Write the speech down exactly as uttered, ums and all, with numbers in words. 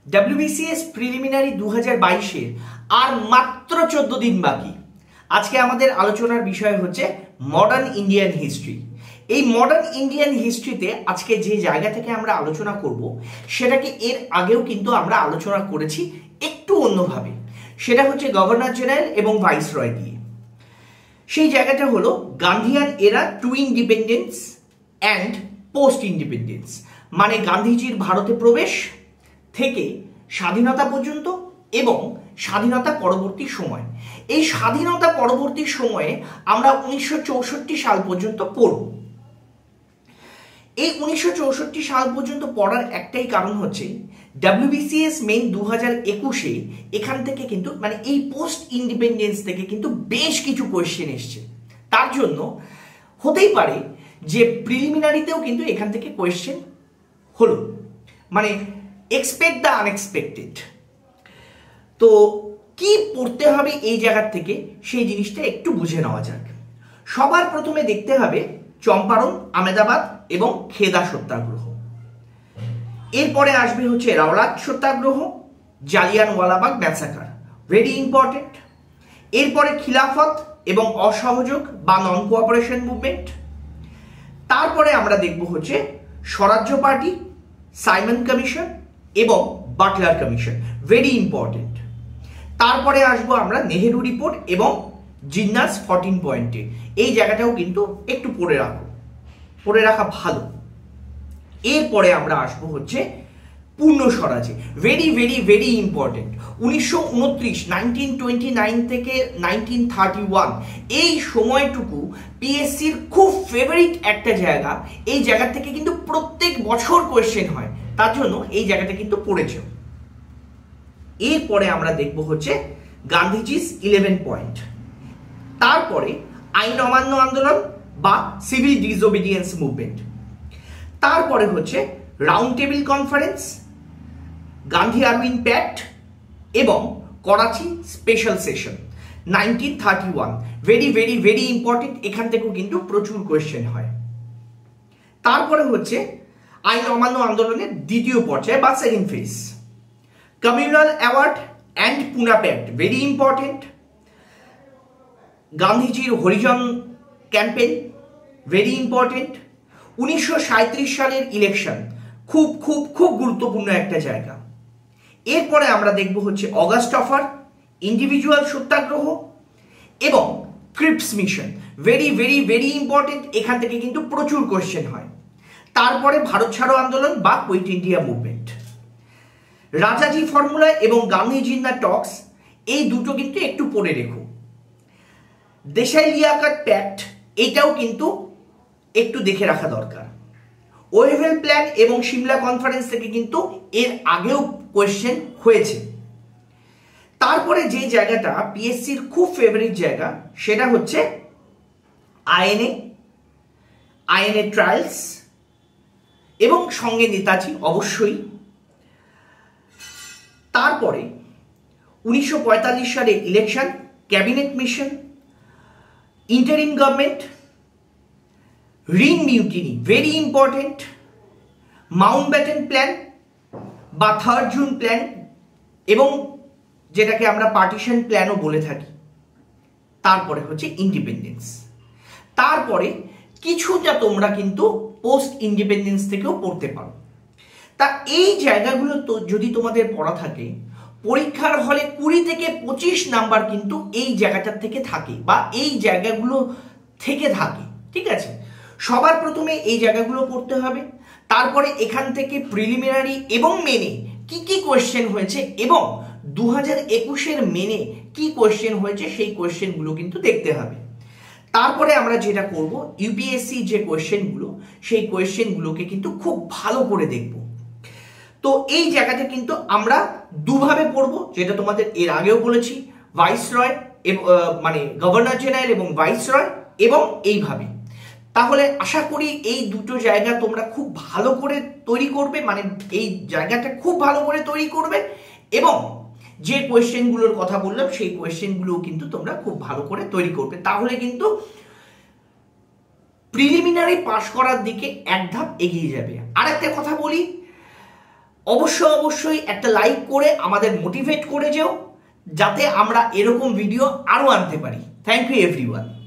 WBCS preliminary দু হাজার বাইশের আর মাত্র চোদ্দ দিন বাকি। আজকে আমাদের আলোচনার বিষয় হচ্ছে মডার্ন ইন্ডিয়ান হিস্ট্রি। এই মডার্ন ইন্ডিয়ান হিস্ট্রিতে আজকে যে জায়গা থেকে আমরা আলোচনা করব সেটাকে এর আগেও কিন্তু আমরা আলোচনা করেছি একটু অন্যভাবে। সেটা হচ্ছে গভর্নর জেনারেল এবং ভাইসরয় দিয়ে। সেই জায়গাটা হলো Gandhian era to independence and post independence, মানে গান্ধীজির ভারতে প্রবেশ থেকে স্বাধীনতা পর্যন্ত এবং স্বাধীনতা পরবর্তী সময়। এই স্বাধীনতা পরবর্তী সময়ে আমরা উনিশশো চৌষট্টি সাল পর্যন্ত পড়ব। এই উনিশশো চৌষট্টি সাল পর্যন্ত পড়ার একটাই কারণ হচ্ছে ডব্লিউবিসিএস মেইন দু হাজার একুশে এখান থেকে কিন্তু মানে এই পোস্ট ইন্ডিপেন্ডেন্স থেকে কিন্তু বেশ কিছু কোয়েশ্চেন এসছে। তার জন্য হতেই পারে যে প্রিলিমিনারিতেও কিন্তু এখান থেকে কোয়েশ্চেন হলো, মানে এক্সপেক্ট দ্য আনএক্সপেক্টেড। তো কি পড়তে হবে এই জায়গার থেকে সেই জিনিসটা একটু বুঝে নেওয়া যাক। সবার প্রথমে দেখতে হবে চম্পারণ, আহমেদাবাদ এবং খেদা সত্যাগ্রহ। এরপরে আসবে হচ্ছে Rowlatt satyagraha, Jallianwala Bagh massacre, very important. এরপরে খিলাফত এবং অসহযোগ বা নন কোঅপারেশন মুভমেন্ট। তারপরে আমরা দেখব হচ্ছে স্বরাজ্য পার্টি, সাইমন কমিশন এবং বাটলার কমিশন, ভেরি ইম্পর্টেন্ট। তারপরে আসবো আমরা নেহেরু রিপোর্ট এবং জিন্নাস ফোরটিন পয়েন্টে। এই জায়গাটাও কিন্তু একটু পড়ে রাখো, পড়ে রাখা ভালো। এরপরে আমরা আসবো হচ্ছে পূর্ণ স্বরাজে, ভেরি ভেরি ভেরি ইম্পর্টেন্ট। উনিশশো উনত্রিশ নাইনটিন টোয়েন্টি নাইন থেকে নাইনটিন থার্টি ওয়ান এই সময়টুকু পিএসসির খুব ফেভারিট একটা জায়গা। এই জায়গা থেকে কিন্তু প্রত্যেক বছর কোয়েশ্চেন হয়, তার জন্য এই জায়গাটা কিন্তু পড়েছে। এরপরে আমরা দেখব হচ্ছে গান্ধীজিস ইলেভেন পয়েন্ট। তারপরে আইন অমান্য আন্দোলন বা সিভিল ডিসওবিডিয়েন্স মুভমেন্ট। তারপরে হচ্ছে round table conference, Gandhi Irwin pact এবং Karachi special session nineteen thirty one, very very very important. এখান থেকেও কিন্তু প্রচুর কোয়েশ্চেন হয়। তারপরে হচ্ছে আইন অমান্য আন্দোলনের দ্বিতীয় পর্যায়ে বা second phase, communal award and Poona pact, very important. গান্ধীজির হরিজন ক্যাম্পেইন, ভেরি ইম্পর্টেন্ট। উনিশশো সাঁইত্রিশ সালের ইলেকশন, খুব খুব খুব গুরুত্বপূর্ণ একটা জায়গা। এরপরে আমরা দেখব হচ্ছে অগাস্ট অফার, ইন্ডিভিজুয়াল সত্যাগ্রহ এবং Cripps mission, very very very important. এখান থেকে কিন্তু প্রচুর কোয়েশ্চেন হয়। তারপরে ভারত ছাড়ো আন্দোলন বা quit India movement, Rajaji formula এবং গান্ধীজি ইন দ্য টক্স, এই দুটো কিন্তু একটু পড়ে রেখো। দেশাই লিয়াকত প্যাক্ট, এটাও কিন্তু একটু দেখে রাখা দরকার। ওয়েভেল প্ল্যান এবং সিমলা কনফারেন্স থেকে কিন্তু এর আগেও কোয়েশ্চেন হয়েছে। তারপরে যে জায়গাটা পিএসসির খুব ফেভারিট জায়গা সেটা হচ্ছে আইএনএ, আইএনএ ট্রায়ালস এবং সঙ্গে নেতাজি অবশ্যই। তারপরে উনিশশো পঁয়তাল্লিশ সালের election, cabinet mission, interim government, RIN mutiny, very important, Mountbatten plan বা থার্ড জুন প্ল্যান এবং যেটাকে আমরা পার্টিশন প্ল্যানও বলে থাকি। তারপরে হচ্ছে ইন্ডিপেন্ডেন্স। তারপরে কিছুটা তোমরা কিন্তু পোস্ট ইন্ডিপেন্ডেন্স থেকেও পড়তে পারো। তা এই জায়গাগুলো তো যদি তোমাদের পড়া থাকে, পরীক্ষার হলে কুড়ি থেকে পঁচিশ নাম্বার কিন্তু এই জায়গাটার থেকে থাকে বা এই জায়গাগুলো থেকে থাকে, ঠিক আছে। সবার প্রথমে এই জায়গাগুলো পড়তে হবে। তারপরে এখান থেকে প্রিলিমিনারি এবং মেনে কি কি কোয়েশ্চেন হয়েছে এবং দু হাজার একুশের মেনে কি কোয়েশ্চেন হয়েছে সেই কোয়েশ্চেনগুলো কিন্তু দেখতে হবে। তারপরে আমরা যেটা করব, ইউপিএসসি যে কোয়েশ্চেনগুলো সেই কোয়েশ্চেনগুলোকে কিন্তু খুব ভালো করে দেখব। তো এই জায়গাতে কিন্তু আমরা দুভাবে পড়বো, যেটা তোমাদের এর আগেও বলেছি, ভাইসরয় মানে গভর্নর জেনারেল এবং ভাইসরয় এবং এইভাবে। তাহলে আশা করি এই দুটো জায়গা তোমরা খুব ভালো করে তৈরি করবে, মানে এই জায়গাটা খুব ভালো করে তৈরি করবে এবং যে কোয়েশ্চেনগুলোর কথা বললাম সেই কোয়েশ্চেনগুলো কিন্তু তোমরা খুব ভালো করে তৈরি করবে। তাহলে কিন্তু প্রিলিমিনারি পাস করার দিকে এক ধাপ এগিয়ে যাবে। আর একটা কথা বলি, অবশ্যই অবশ্যই একটা লাইক করে আমাদের মোটিভেট করে যেও, যাতে আমরা এরকম ভিডিও আরও আনতে পারি। Thank you everyone.